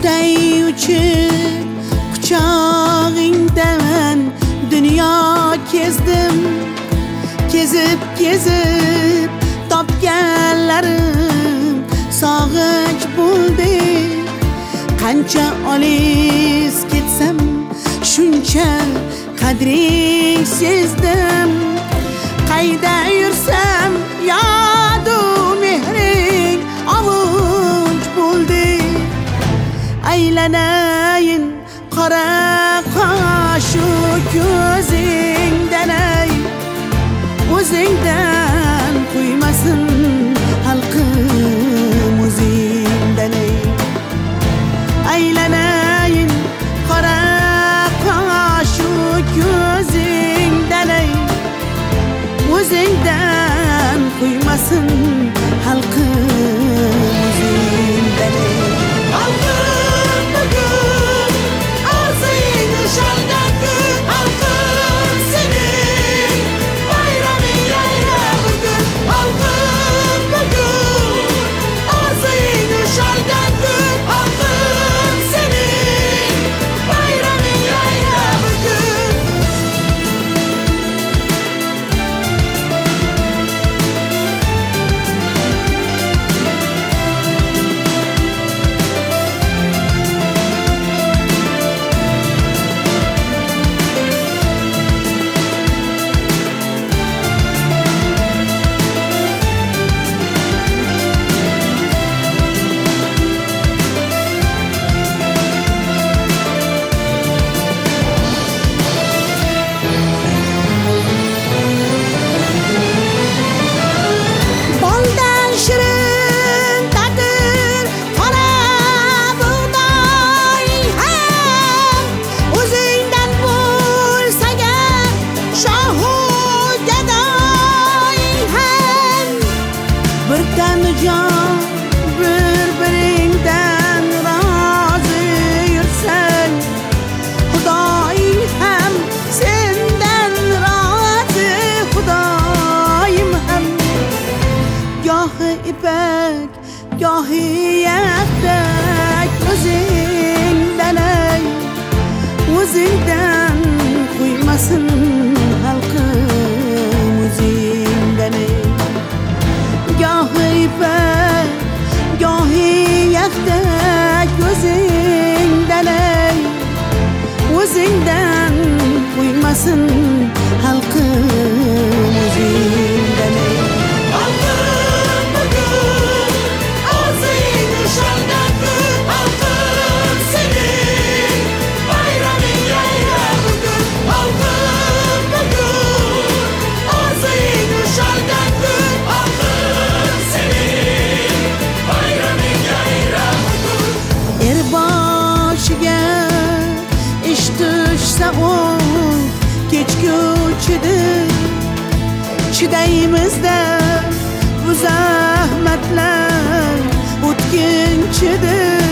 Qutay uchib quchog'ingdan dunyo kezdim. Kezib topganlarim sog'inch bo'ldi. Qancha olis ketsam shuncha qadring sezdim. Qayda yursam yadu mehring avunch bo'ldi. Aylanayin qora qoshu ko'zingdan ay, o'zingdan qo'ymasin xalqim o'zingdan ay. Aylanayin qora qoshu ko'zingdan ay, o'zingdan qo'ymasin xalqim o'zingdan ay. Xalqim bugun orzuyingni shaldan kun, xalqim sening bayraming yayra bugun. Xalqim bugun orzuyingni shaldan kun, xalqim sening bayraming yayra bugun. Boldan shirin tatir qora bug'doy ham, o'zingdan bo'lsa gar shohu gadoy ham. Bir tanu jon bir-biringdan rozi yursang, xudoying ham sendan rozi, xudoyim ham. Gohi ipak, gohi yaktak o'zingdan ay, o'zingdan qo'ymasin xalqim o'zingdan ay. Gohi ipak, gohi yaktak o'zingdan ay, o'zingdan qo'ymasin xalqim o'zingdan ay. Xalqim bugun orzuyingni shaldan kun, xalqim sening bayraming yayra bugun. Xalqim bugun orzuyingni shaldan kun, xalqim sening bayraming yayra bugun. Er boshiga ish tushsa u kechguvchidir. Chidaymizda bu zahmatlar o'tkinchidir.